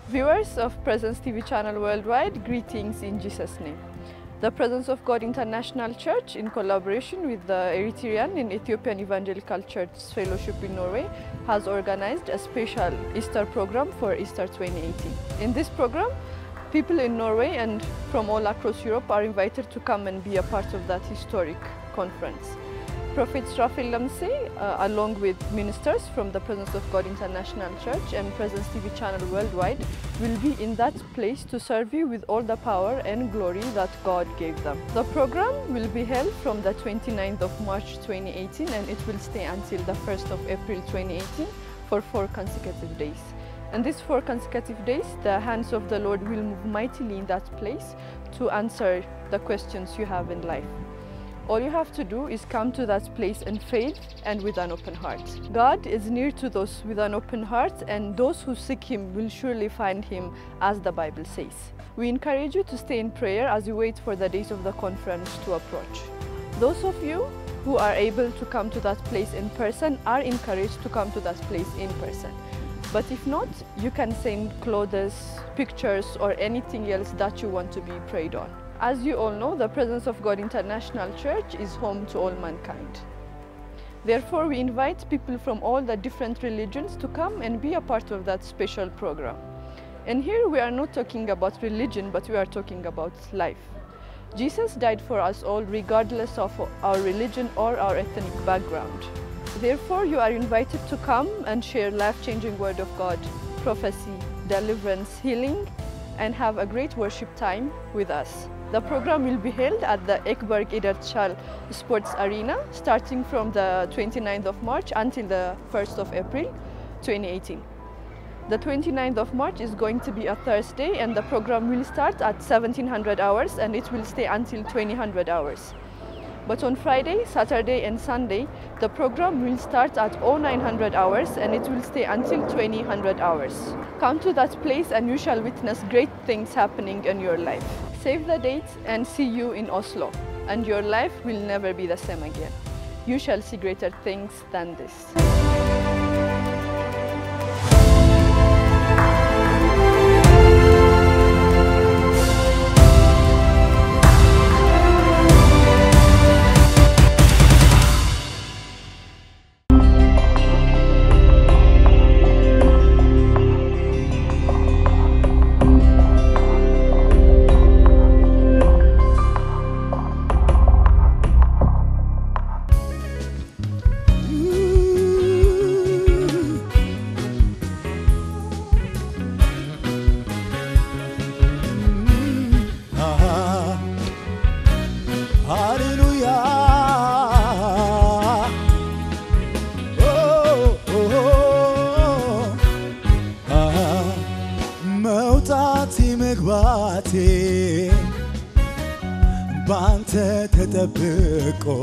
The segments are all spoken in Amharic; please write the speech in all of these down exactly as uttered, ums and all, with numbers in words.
Viewers of Presence T V channel worldwide, greetings in Jesus' name. The Presence of God International Church, in collaboration with the Eritrean and Ethiopian Evangelical Church Fellowship in Norway, has organized a special Easter program for Easter twenty eighteen. In this program, people in Norway and from all across Europe are invited to come and be a part of that historic conference. Prophet Raphael Lamse, uh, along with ministers from the Presence of God International Church and Presence T V channel worldwide, will be in that place to serve you with all the power and glory that God gave them. The program will be held from the twenty-ninth of March twenty eighteen and it will stay until the first of April twenty eighteen for four consecutive days. And these four consecutive days, the hands of the Lord will move mightily in that place to answer the questions you have in life. All you have to do is come to that place in faith and with an open heart. God is near to those with an open heart, and those who seek Him will surely find Him, as the Bible says. We encourage you to stay in prayer as you wait for the days of the conference to approach. Those of you who are able to come to that place in person are encouraged to come to that place in person. But if not, you can send clothes, pictures, or anything else that you want to be prayed on. As you all know, the Presence of God International Church is home to all mankind. Therefore, we invite people from all the different religions to come and be a part of that special program. And here we are not talking about religion, but we are talking about life. Jesus died for us all, regardless of our religion or our ethnic background. Therefore, you are invited to come and share life-changing word of God, prophecy, deliverance, healing, and have a great worship time with us. The program will be held at the Ekeberg Idrettshall Sports Arena starting from the twenty-ninth of March until the first of April twenty eighteen. The twenty-ninth of March is going to be a Thursday, and the program will start at seventeen hundred hours and it will stay until twenty hundred hours. But on Friday, Saturday and Sunday, the program will start at oh nine hundred hours and it will stay until twenty hundred hours. Come to that place and you shall witness great things happening in your life. Save the date and see you in Oslo, and your life will never be the same again. You shall see greater things than this. Bante tedabiko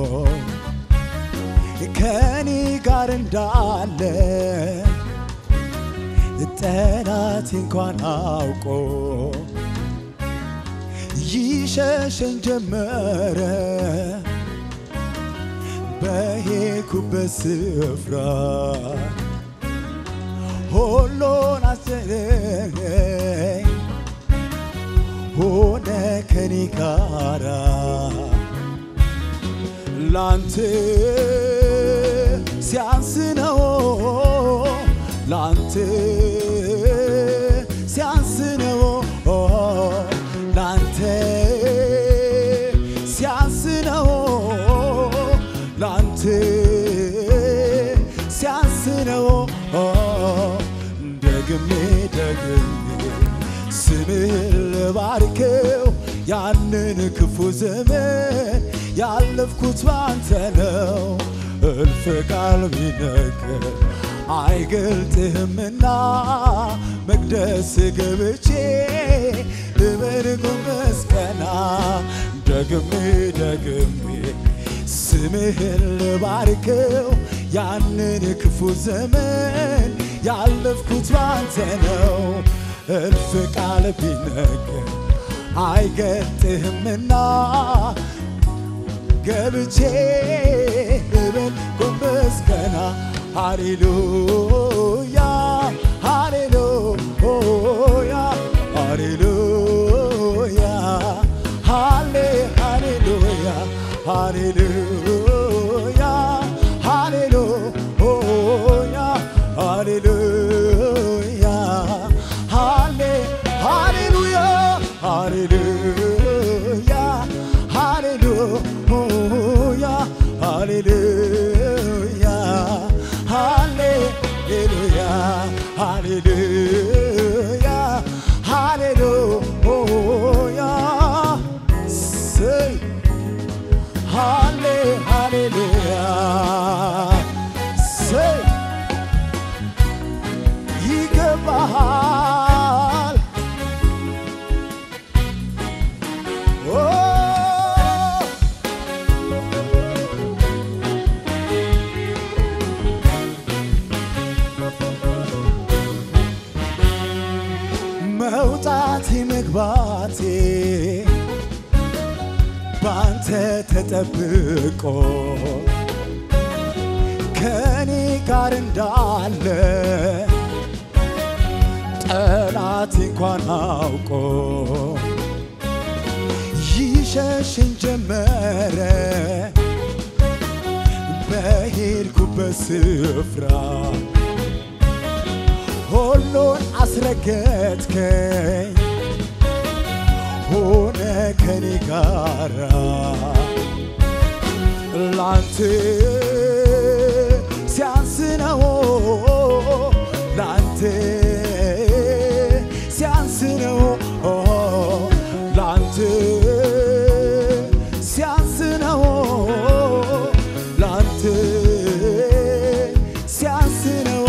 kani gar እንዳለ ጠላት እንኳን አውቆ ይሸሸኝ ጀመረ በሄድኩበት ስፍራ ሁሉን አስረኝ ሆነ ከኔ ጋራ ላንተ ሲያንስ ነው ላንተ ሲያንስ ነው ላንተ ሲያንስ ነው ላንተ ሲያንስ ነው ደግሜ ደግሜ ስምህን ልባርከው ያንን ክፉ ዘመን ያለፍኩት ባንተ ነው እልፍ ቃል ቢነገር አይገልጥህምና መቅደስ ገብቼ ልበርክ መስቀና ደግሜ ደግሜ ስምህን ልባርከው ያንን ክፉ ዘመን ያለፍኩት ባንተ ነው እልፍ ቃል ቢነገር አይገልጥህምና ገብቼ ልበርክ መስቀና ሃሌሉያ ሃሌሉያ Hallelujah. Say Halle- Hallelujah. Say ይገባሃል መውጣቴ መግባቴ ባንተ ተጠብቆ ከኔ ጋር እንዳለ ጠላት እንኳን አውቆ ይሸሽኝ ጀመረ በሄድኩበት ስፍራ ሁሉን አስረገጥከኝ ሆነ ከኔ ጋራ ላንተ ሲያንስ ነው ላንተ ሲያንስ ነው ላንተ ሲያንስ ነው ላንተ ሲያንስ ነው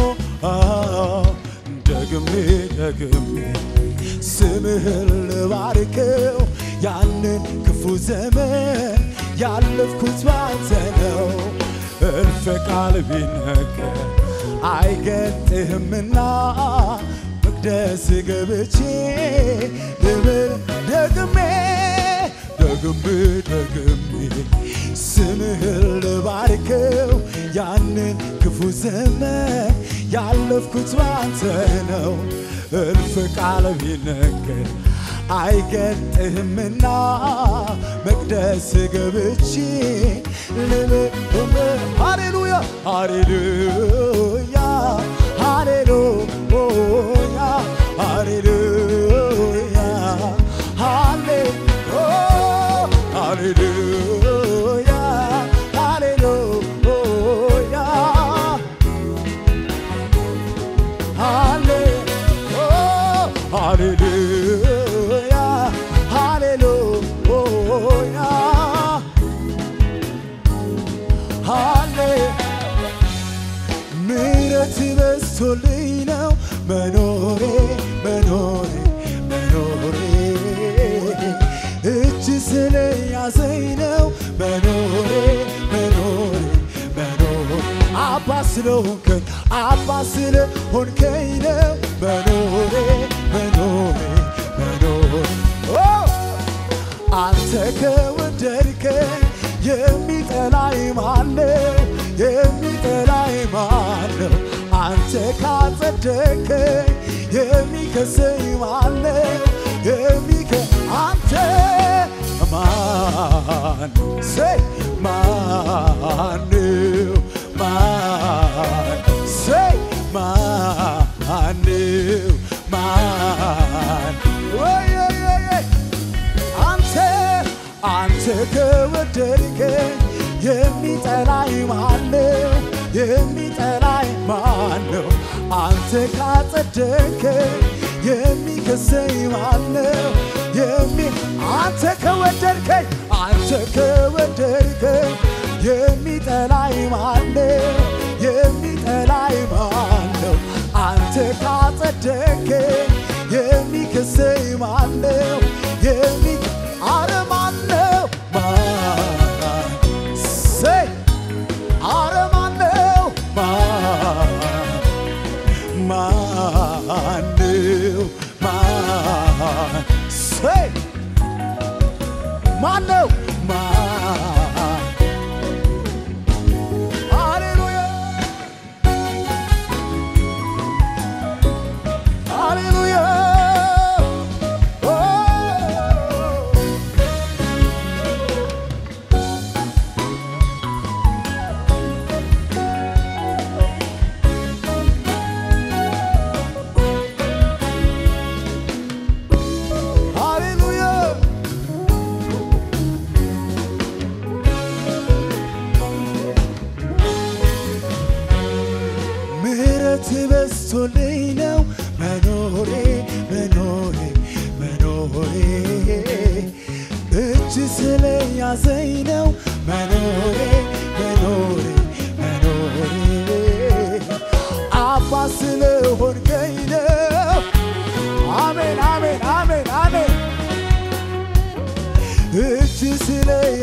ደግሜ ደግሜ ስምህን ልባርከው ያንን ክፉ ዘመን ያለፍኩት ባንተ ነው እልፍ ቃል ቢነገር አይገልጥህምና መቅደስ ገብቼ ልብል ደግሜ ደግሜ ደግሜ ስምህን ልባርከው ያንን ክፉ ዘመን ያለፍኩት ባንተ ነው እልፍ ቃል ቢነገር አይገልጥህምና መቅደስ ገብቼ ልብል ሃሌሉያ ሃሌሉያ ሃሌሉያ ሃሌሉያ ሃሌሉያ ሃሌሉያ ሃሌሉያ ሃሌሉያ ሃሌ ምሕረት በዝቶልኝ ነው መኖሬ መኖሬ መኖሬ እጅ ስለያዘኝ ነው መኖሬ መኖሬ መኖሬ አባ ስለሆንከኝ አባ ስለሆንከኝ ነው መኖሬ መኖሬ መኖሬ አንተ ከወደድከኝ የሚጠላኝ ማነው የሚጠላኝ ማነው አንተ ካጸደቅከኝ የሚከሰኝ ማነው የሚከ አንተ ማን ሰይ ማነው ማን ሰይ ማነው ማን ወይ አንተ አንተ ከወደድከኝ የሚጠላኝ ማነው የሚጠላኝ ማነው አንተ ካጸደቅከኝ የሚከሰኝ ማነው የሚ አንተ ከወደድከኝ አንተ ከወደድከኝ የሚጠላኝ ማነው የሚጠላኝ ማነው አንተ ካጸደቅከኝ የሚከሰኝ ማነው የሚ አረ ማነው ማን ሰይ አረ ማነው ማን ማነው ማን ሰይ ማነው ማን ሃሌሉያ ሃሌሉያ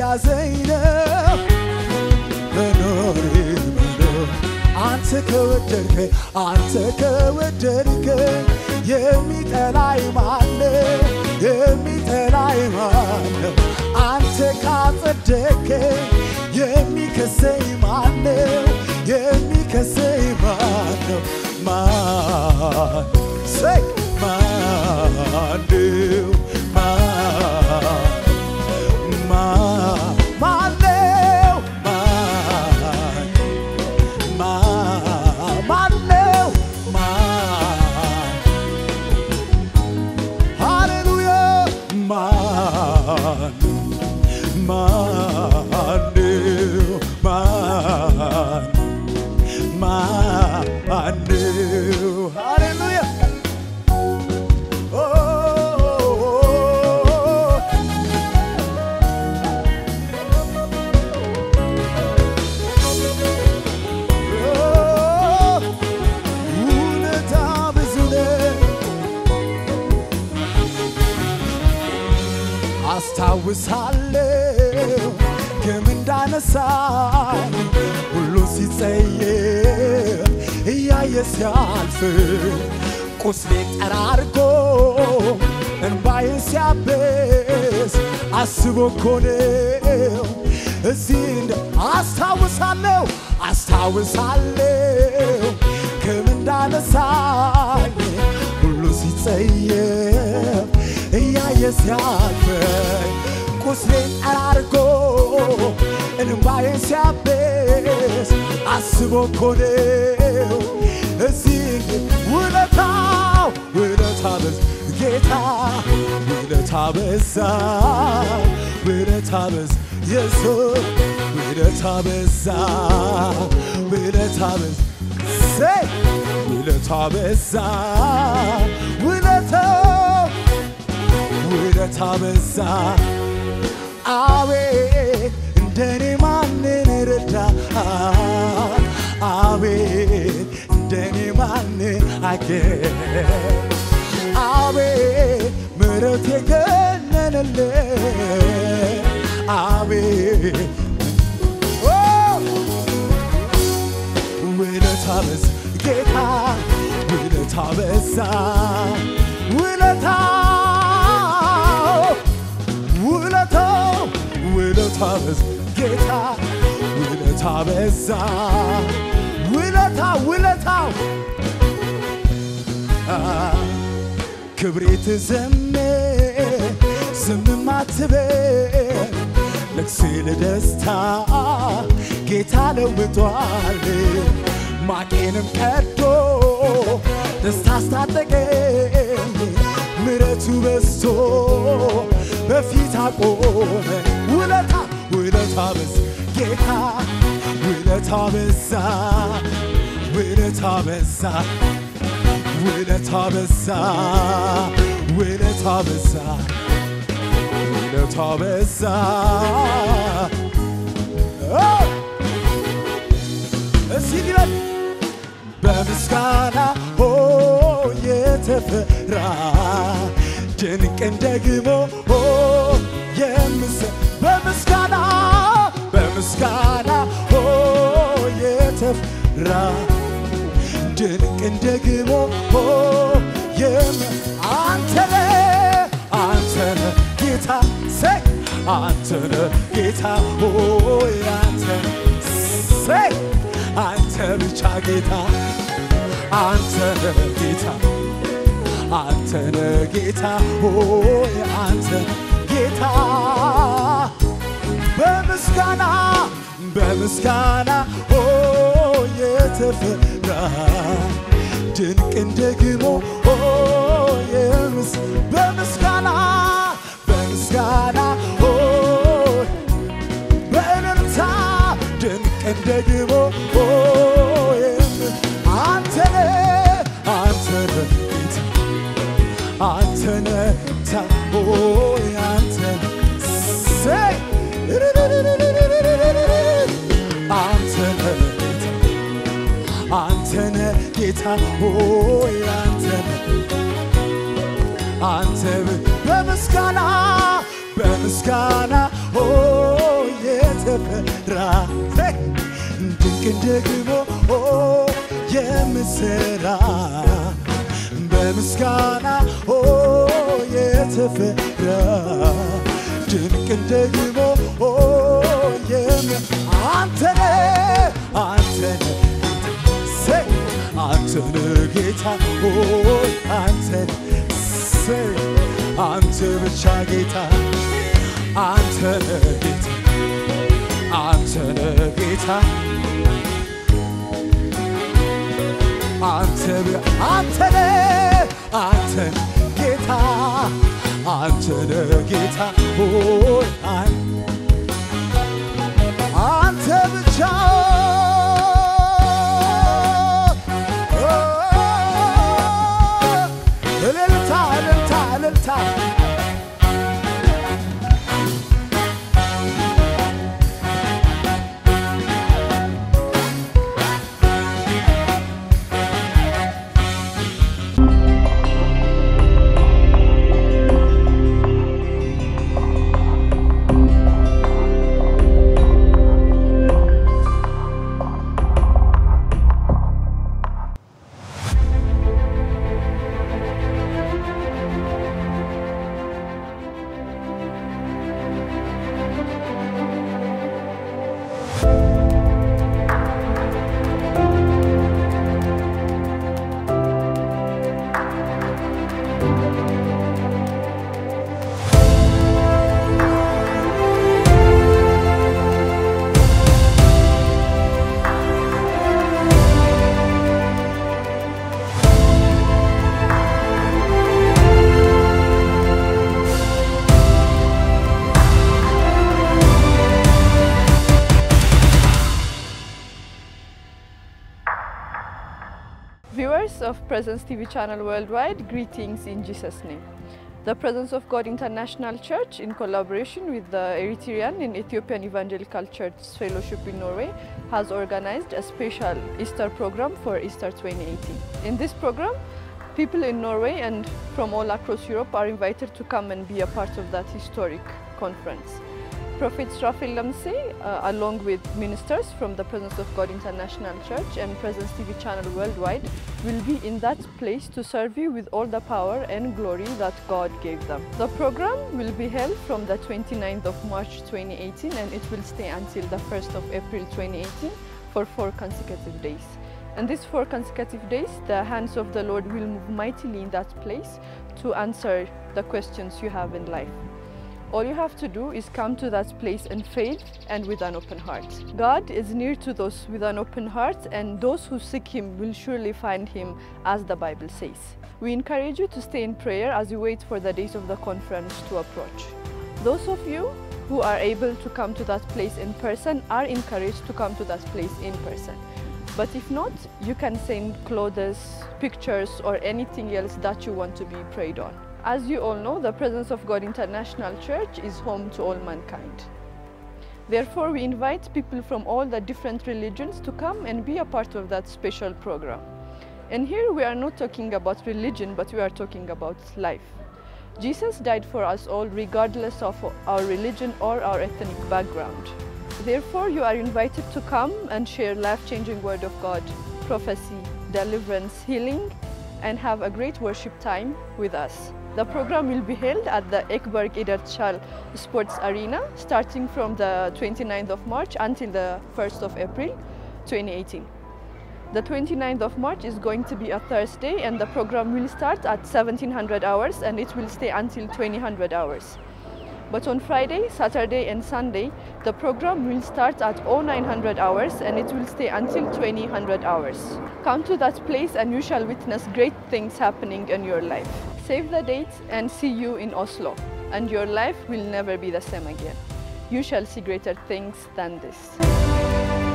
የያዘኝ ነው መኖሬ መኖር አንተ ከወደድከኝ አንተ ከወደድከኝ የሚጠላኝ ማነው የሚጠላኝ ማነው አንተ ካጸደቅከኝ የሚከሰኝ ማነው የሚከሰኝ ማነው ማን say ማነው ማን ማነው ማን ማነው ማን ሃሌሉያ ማን ማነው ማን ማነው ሃሌሉያ አስታውሳለሁ ከምንዳነሳኝ ሁሉ ሲጸየፍ እያየ ሲያልፍ ቁስሌ ጠራርጎ እንባዬን ሲያብስ አስቦ እኮ ነው እዚህ እንደ አስታውሳለሁ አስታውሳለሁ ከምንዳነሳኝ ሁሉ ሲጸየፍ እያየ ሲያልፈኝ ቁስሌን ጠራርጎ እንባዬን ሲያብስ አስቦ እኮ ነው እዚህ ውለታው ውለታ በዛ ጌታ ውለታ በዛ ውለታ በዛ ኢየሱስ ውለታ በዛ ውለታ በዛ say ውለታ በዛ ውለታው ውለታ በዛ አቤት እንደኔ ማንን ረዳ አቤት እንደኔ ማንን አገኘ አቤት ምሕረት የገነነልኝ አቤት ውለታ በዛ ጌታ ውለታ በዛ ውለታ ውለታ ውለታ በዛ ጌታ ውለታ በዛ ውለታ ውለታው ክብሬ ትዘምር ዝምም አትበል ለቅሶ ለደስታ ጌታ ለውጧል ማቄንም ቀዶ ደስታ አስታጠቀኝ ምሕረቱ በዝቶ በፊት አቆመ ውለታ ውለታ በዛ ጌታ ውለታ በዛ ውለታ በዛ ውለታ በዛ ውለታ በዛ ውለታ በዛ እስኪ ይበል በምስጋና ሆ የተፈራ ድንቅን ደግሞ ሆ የምሰ በምስጋና በምስጋና ሆ የተፈራ ድንቅን ደግሞ ሆ የም አንተነ አንተነ ጌታ ሰይ አንተነ ጌታ ሆይ አንተነ ሰይ አንተ ብቻ ጌታ አንተነ ጌታ አንተነ ጌታ ሆይ አንተ ጌታ በምስጋና በምስጋና ሆይ የተፈራ ድንቅን ደግሞ ሆይ የምስ በምስጋና በምስጋና ሆይ በእልልታ ድንቅን ደግሞ ሆይ አንተነ አንተነ ጌታ አንተነ ጌታ ሆይ አንተነ ሰይ አንተነ ጌታ አንተነ ጌታ ሆይ አንተነ አንተ በምስጋና በምስጋና ሆይ የተፈራ ድንቅን ደግሞ የምሰራ በምስጋና የተፈራ ድንቅን ደግሞ አንተነ አንተነ አንተነ ጌታ ሆይ አንተነ አንተ ብቻ ጌታ አንተነ ጌታ አንተነ ጌታ አንተ አንተነ አንተነ ጌታ አንተነ ጌታ ሆይ አንተ ብቻ እልልታ እልልታ እልልታ Viewers of Presence T V channel worldwide, greetings in Jesus' name. The Presence of God International Church, in collaboration with the Eritrean and Ethiopian Evangelical Church Fellowship in Norway, has organized a special Easter program for Easter twenty eighteen. In this program, people in Norway and from all across Europe are invited to come and be a part of that historic conference. Prophet Raphael Lamse, uh, along with ministers from the Presence of God International Church and Presence T V channel worldwide, will be in that place to serve you with all the power and glory that God gave them. The program will be held from the twenty-ninth of March twenty eighteen, and it will stay until the first of April twenty eighteen for four consecutive days. And these four consecutive days, the hands of the Lord will move mightily in that place to answer the questions you have in life. All you have to do is come to that place in faith and with an open heart. God is near to those with an open heart, and those who seek Him will surely find Him, as the Bible says. We encourage you to stay in prayer as you wait for the days of the conference to approach. Those of you who are able to come to that place in person are encouraged to come to that place in person. But if not, you can send clothes, pictures, or anything else that you want to be prayed on. As you all know, the Presence of God International Church is home to all mankind. Therefore, we invite people from all the different religions to come and be a part of that special program. And here we are not talking about religion, but we are talking about life. Jesus died for us all, regardless of our religion or our ethnic background. Therefore, you are invited to come and share life-changing word of God, prophecy, deliverance, healing, and have a great worship time with us. The program will be held at the Ekberg Idretshall Sports Arena, starting from the twenty-ninth of March until the first of April twenty eighteen. The twenty-ninth of March is going to be a Thursday, and the program will start at seventeen hundred hours and it will stay until twenty hundred hours. But on Friday, Saturday and Sunday, the program will start at oh nine hundred hours and it will stay until twenty hundred hours. Come to that place and you shall witness great things happening in your life. Save the date and see you in Oslo, and your life will never be the same again. You shall see greater things than this.